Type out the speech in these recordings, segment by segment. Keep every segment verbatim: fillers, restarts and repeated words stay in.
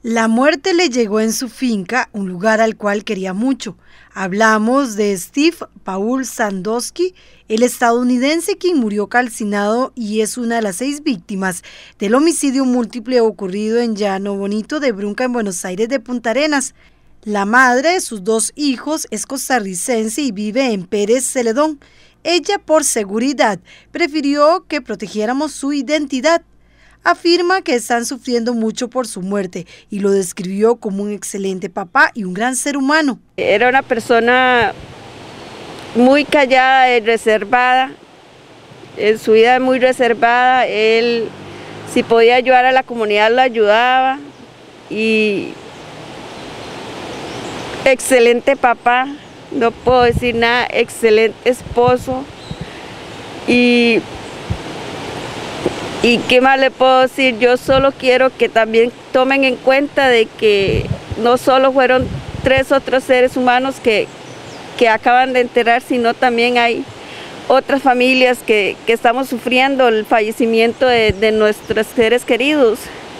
La muerte le llegó en su finca, un lugar al cual quería mucho. Hablamos de Steve Paul Sandusky, el estadounidense quien murió calcinado y es una de las seis víctimas del homicidio múltiple ocurrido en Llano Bonito de Brunca, en Buenos Aires de Punta Arenas. La madre de sus dos hijos es costarricense y vive en Pérez Celedón. Ella, por seguridad, prefirió que protegiéramos su identidad. Afirma que están sufriendo mucho por su muerte y lo describió como un excelente papá y un gran ser humano. Era una persona muy callada y reservada, en su vida muy reservada. Él, si podía ayudar a la comunidad, lo ayudaba. Y excelente papá, no puedo decir nada, excelente esposo. Y ¿Y qué más le puedo decir? Yo solo quiero que también tomen en cuenta de que no solo fueron tres otros seres humanos que, que acaban de enterrar, sino también hay otras familias que, que estamos sufriendo el fallecimiento de, de nuestros seres queridos.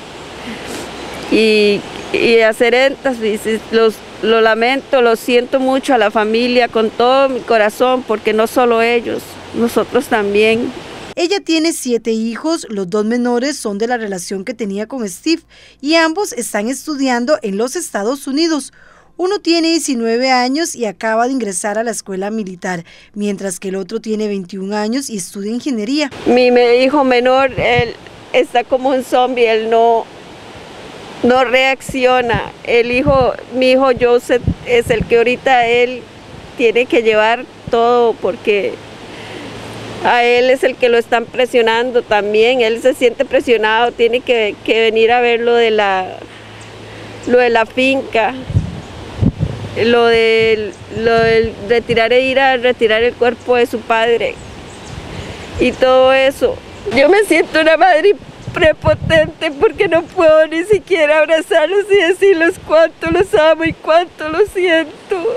Y, y hacer énfasis, los, lo lamento, lo siento mucho a la familia con todo mi corazón, porque no solo ellos, nosotros también. Ella tiene siete hijos, los dos menores son de la relación que tenía con Steve y ambos están estudiando en los Estados Unidos. Uno tiene diecinueve años y acaba de ingresar a la escuela militar, mientras que el otro tiene veintiún años y estudia ingeniería. Mi hijo menor, él está como un zombie, él no, no reacciona. El hijo, mi hijo Joseph es el que ahorita él tiene que llevar todo porque a él es el que lo están presionando también, él se siente presionado, tiene que, que venir a ver lo de la, lo de la finca, lo de, lo de retirar e ir a retirar el cuerpo de su padre y todo eso. Yo me siento una madre prepotente porque no puedo ni siquiera abrazarlos y decirles cuánto los amo y cuánto los siento.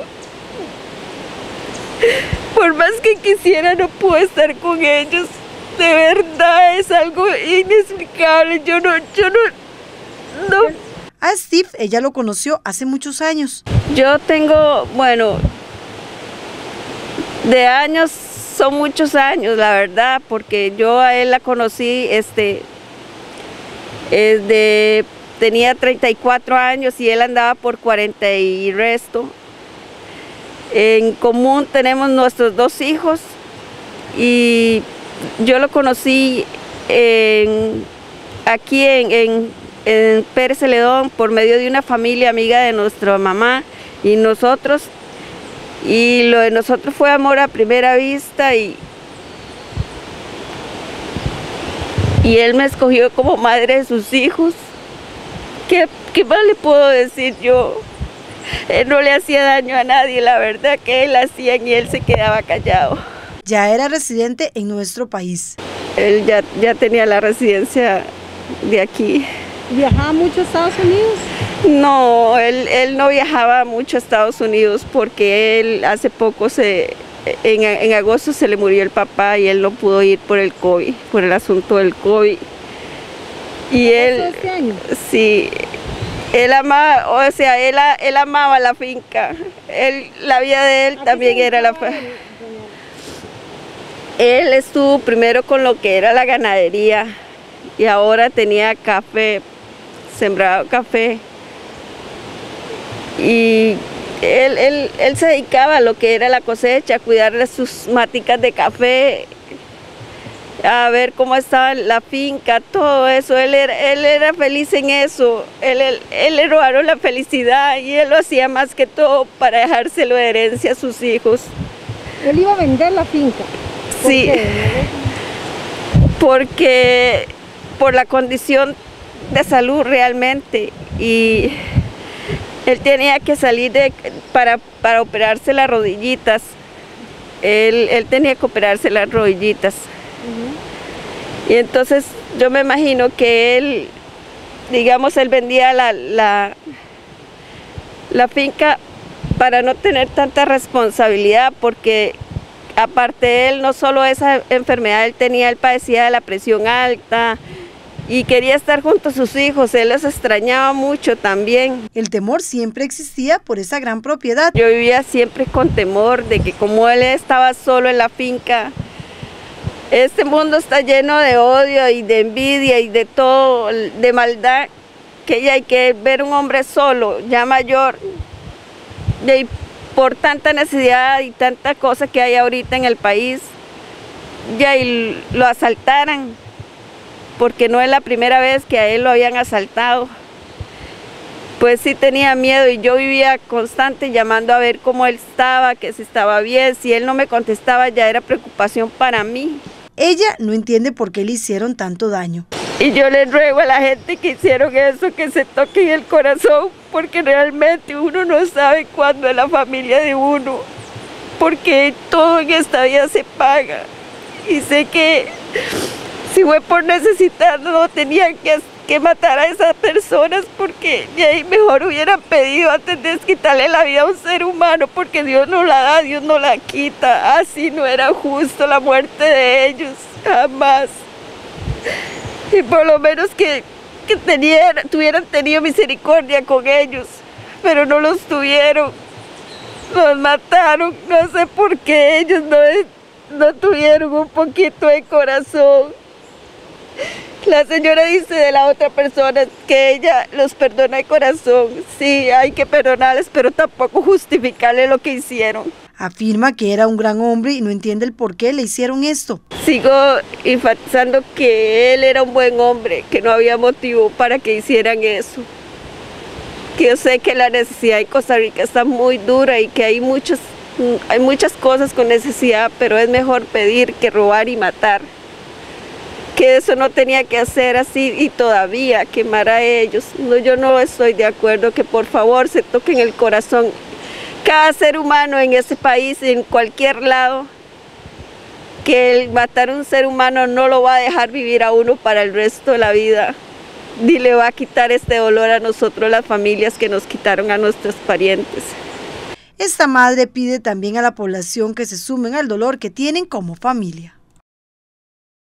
Por más que quisiera, no puedo estar con ellos. De verdad, es algo inexplicable. Yo no, yo no, no. A Steve, ella lo conoció hace muchos años. Yo tengo, bueno, de años, son muchos años, la verdad, porque yo a él la conocí, este, desde, tenía treinta y cuatro años y él andaba por cuarenta y resto. En común tenemos nuestros dos hijos y yo lo conocí en, aquí en, en, en Pérez Celedón por medio de una familia amiga de nuestra mamá y nosotros, y lo de nosotros fue amor a primera vista y, y él me escogió como madre de sus hijos. ¿Qué, qué más le puedo decir yo? Él no le hacía daño a nadie, la verdad que él hacía y él se quedaba callado. Ya era residente en nuestro país. Él ya, ya tenía la residencia de aquí. ¿Viajaba mucho a Estados Unidos? No, él, él no viajaba mucho a Estados Unidos porque él hace poco, se, en, en agosto se le murió el papá y él no pudo ir por el COVID, por el asunto del COVID. Y él, este año? Sí. Él amaba, o sea, él, él amaba la finca, él, la vida de él también era la finca. Él estuvo primero con lo que era la ganadería y ahora tenía café, sembrado café. Y él, él, él se dedicaba a lo que era la cosecha, a cuidar de sus maticas de café, a ver cómo estaba la finca, todo eso. Él era, él era feliz en eso, él, él, él le robaron la felicidad y él lo hacía más que todo para dejárselo de herencia a sus hijos. ¿Él iba a vender la finca? ¿Por Sí, qué? Porque por la condición de salud realmente, y él tenía que salir de, para, para operarse las rodillitas, él, él tenía que operarse las rodillitas. Uh-huh. Y entonces yo me imagino que él, digamos, él vendía la, la, la finca para no tener tanta responsabilidad, porque aparte de él, no solo esa enfermedad, él tenía, él padecía de la presión alta, y quería estar junto a sus hijos, él los extrañaba mucho también. El temor siempre existía por esa gran propiedad. Yo vivía siempre con temor de que como él estaba solo en la finca, este mundo está lleno de odio y de envidia y de todo, de maldad, que ya hay que ver un hombre solo, ya mayor, y por tanta necesidad y tanta cosa que hay ahorita en el país, ya y lo asaltaran, porque no es la primera vez que a él lo habían asaltado. Pues sí tenía miedo y yo vivía constante llamando a ver cómo él estaba, que si estaba bien, si él no me contestaba ya era preocupación para mí. Ella no entiende por qué le hicieron tanto daño. Y yo le ruego a la gente que hicieron eso, que se toquen el corazón, porque realmente uno no sabe cuándo es la familia de uno, porque todo en esta vida se paga. Y sé que si fue por necesitar, no tenían que, que matar a esas personas, porque de ahí mejor hubieran pedido antes de quitarle la vida a un ser humano, porque Dios no la da, Dios no la quita. Así no era justo la muerte de ellos, jamás. Y por lo menos que, que tenían, tuvieran tenido misericordia con ellos, pero no los tuvieron, los mataron, no sé por qué ellos no, no tuvieron un poquito de corazón. La señora dice de la otra persona que ella los perdona de corazón, sí, hay que perdonarles, pero tampoco justificarle lo que hicieron. Afirma que era un gran hombre y no entiende el por qué le hicieron esto. Sigo enfatizando que él era un buen hombre, que no había motivo para que hicieran eso. Que yo sé que la necesidad en Costa Rica está muy dura y que hay, muchos, hay muchas cosas con necesidad, pero es mejor pedir que robar y matar. Que eso no tenía que hacer así y todavía quemar a ellos. No, yo no estoy de acuerdo, que por favor se toquen el corazón. Cada ser humano en ese país, en cualquier lado, que el matar a un ser humano no lo va a dejar vivir a uno para el resto de la vida, ni le va a quitar este dolor a nosotros, las familias que nos quitaron a nuestros parientes. Esta madre pide también a la población que se sumen al dolor que tienen como familia.